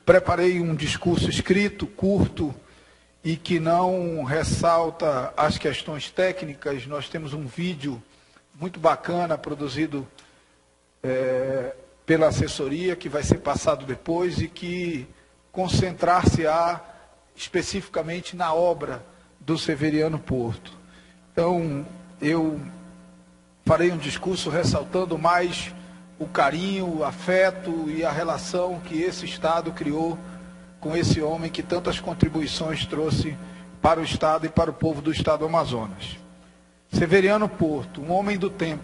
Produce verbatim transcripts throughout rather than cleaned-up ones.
preparei um discurso escrito, curto, e que não ressalta as questões técnicas. Nós temos um vídeo muito bacana, produzido é, pela assessoria, que vai ser passado depois e que concentrar-se-á especificamente na obra do Severiano Porto. Então, eu farei um discurso ressaltando mais o carinho, o afeto e a relação que esse Estado criou com esse homem que tantas contribuições trouxe para o Estado e para o povo do Estado do Amazonas. Severiano Porto, um homem do tempo,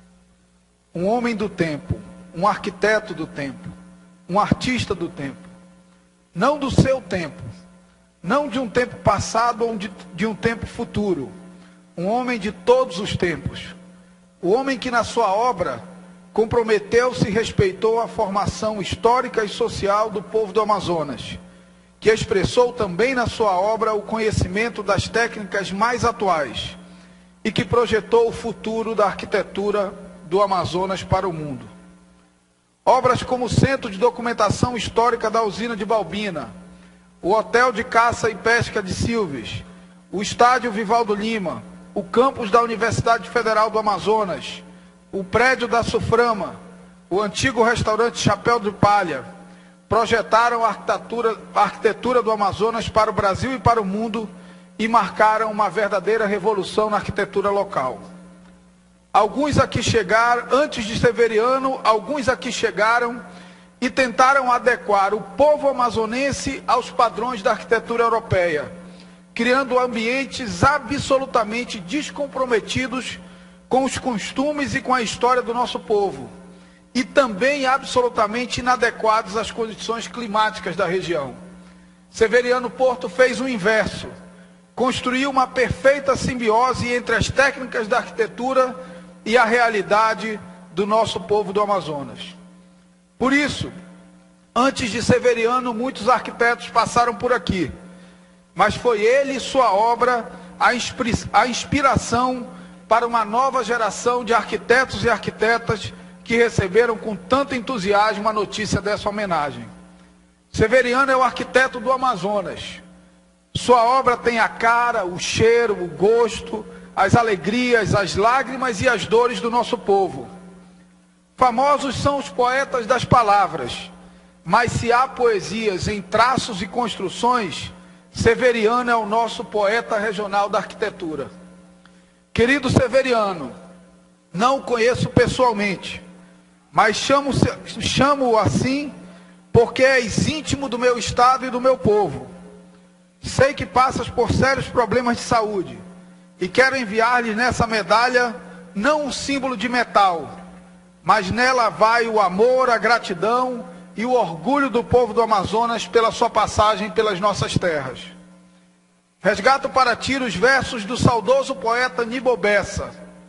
um homem do tempo, um arquiteto do tempo, um artista do tempo, não do seu tempo, não de um tempo passado ou de, de um tempo futuro, um homem de todos os tempos, o homem que na sua obra comprometeu-se e respeitou a formação histórica e social do povo do Amazonas, que expressou também na sua obra o conhecimento das técnicas mais atuais e que projetou o futuro da arquitetura do Amazonas para o mundo. Obras como o Centro de Documentação Histórica da Usina de Balbina, o Hotel de Caça e Pesca de Silves, o Estádio Vivaldo Lima, o campus da Universidade Federal do Amazonas, o prédio da Suframa, o antigo restaurante Chapéu de Palha, projetaram a arquitetura, a arquitetura do Amazonas para o Brasil e para o mundo e marcaram uma verdadeira revolução na arquitetura local. Alguns aqui chegaram, antes de Severiano, alguns aqui chegaram e tentaram adequar o povo amazonense aos padrões da arquitetura europeia, criando ambientes absolutamente descomprometidos com os costumes e com a história do nosso povo, e também absolutamente inadequados às condições climáticas da região. Severiano Porto fez o inverso, construiu uma perfeita simbiose entre as técnicas da arquitetura e a realidade do nosso povo do Amazonas. Por isso, antes de Severiano, muitos arquitetos passaram por aqui, mas foi ele e sua obra a, inspira a inspiração para uma nova geração de arquitetos e arquitetas que receberam com tanto entusiasmo a notícia dessa homenagem. Severiano é o arquiteto do Amazonas. Sua obra tem a cara, o cheiro, o gosto, as alegrias, as lágrimas e as dores do nosso povo. Famosos são os poetas das palavras, mas se há poesias em traços e construções, Severiano é o nosso poeta regional da arquitetura. Querido Severiano, não o conheço pessoalmente, mas chamo, chamo-o assim porque és íntimo do meu estado e do meu povo. Sei que passas por sérios problemas de saúde e quero enviar-lhe nessa medalha não um símbolo de metal, mas nela vai o amor, a gratidão e o orgulho do povo do Amazonas pela sua passagem pelas nossas terras. Resgato para ti os versos do saudoso poeta Nibo Bessa.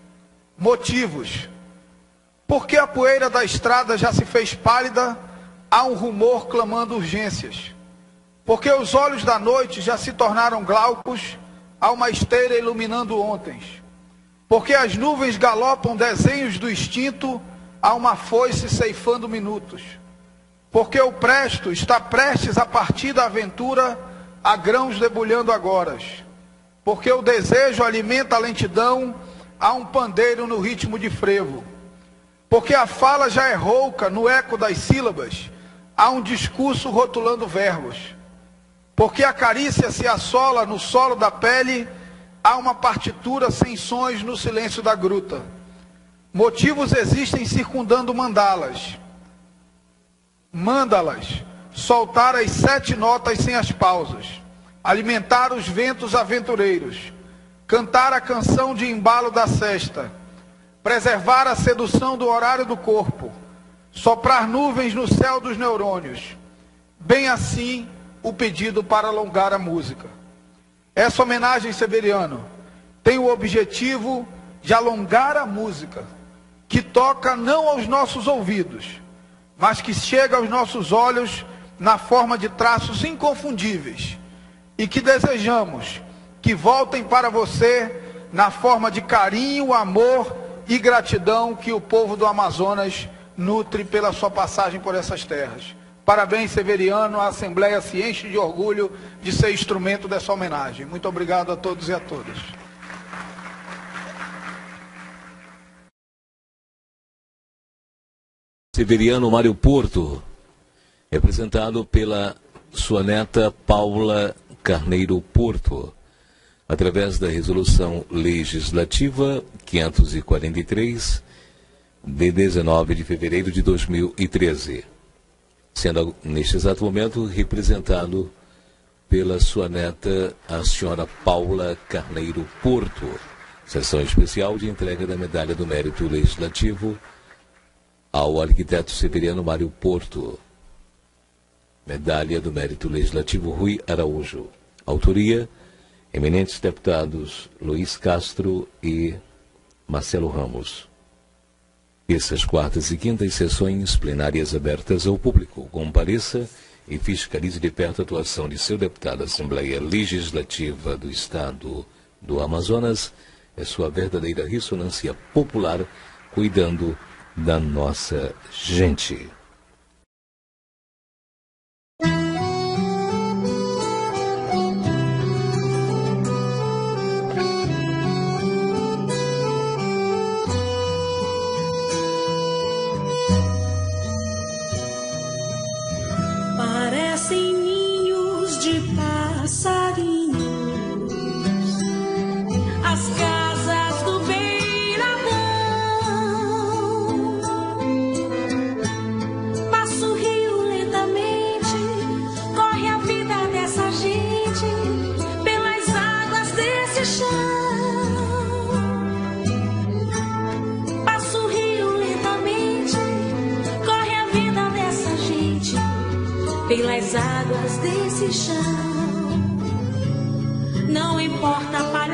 Motivos. Porque a poeira da estrada já se fez pálida, há um rumor clamando urgências. Porque os olhos da noite já se tornaram glaucos, há uma esteira iluminando ontens. Porque as nuvens galopam desenhos do instinto, há uma foice ceifando minutos. Porque o presto está prestes a partir da aventura, há grãos debulhando agoras. Porque o desejo alimenta a lentidão, há um pandeiro no ritmo de frevo. Porque a fala já é rouca no eco das sílabas, há um discurso rotulando verbos. Porque a carícia se assola no solo da pele, há uma partitura sem sons no silêncio da gruta. Motivos existem circundando mandalas. Manda-las, soltar as sete notas sem as pausas, alimentar os ventos aventureiros, cantar a canção de embalo da sesta, preservar a sedução do horário do corpo, soprar nuvens no céu dos neurônios. Bem assim, o pedido para alongar a música. Essa homenagem, Severiano, tem o objetivo de alongar a música, que toca não aos nossos ouvidos, mas que chega aos nossos olhos na forma de traços inconfundíveis, e que desejamos que voltem para você na forma de carinho, amor e gratidão que o povo do Amazonas nutre pela sua passagem por essas terras. Parabéns, Severiano. A Assembleia se enche de orgulho de ser instrumento dessa homenagem. Muito obrigado a todos e a todas. Severiano Mário Porto, representado pela sua neta Paula Carneiro Porto, através da Resolução Legislativa quinhentos e quarenta e três, de dezenove de fevereiro de dois mil e treze, sendo neste exato momento representado pela sua neta, a senhora Paula Carneiro Porto. Sessão especial de entrega da Medalha do Mérito Legislativo ao arquiteto Severiano Mário Porto. Medalha do Mérito Legislativo Rui Araújo. Autoria, eminentes deputados Luiz Castro e Marcelo Ramos. Terças, quartas e quintas sessões plenárias abertas ao público. Compareça e fiscalize de perto a atuação de seu deputado da Assembleia Legislativa do Estado do Amazonas. É sua verdadeira ressonância popular, cuidando da nossa gente. Parecem ninhos de passarinhos as casas do beiradão. Passa o rio lentamente, corre a vida dessa gente pelas águas desse chão. Passa o rio lentamente, corre a vida dessa gente pelas águas desse chão. Não importa a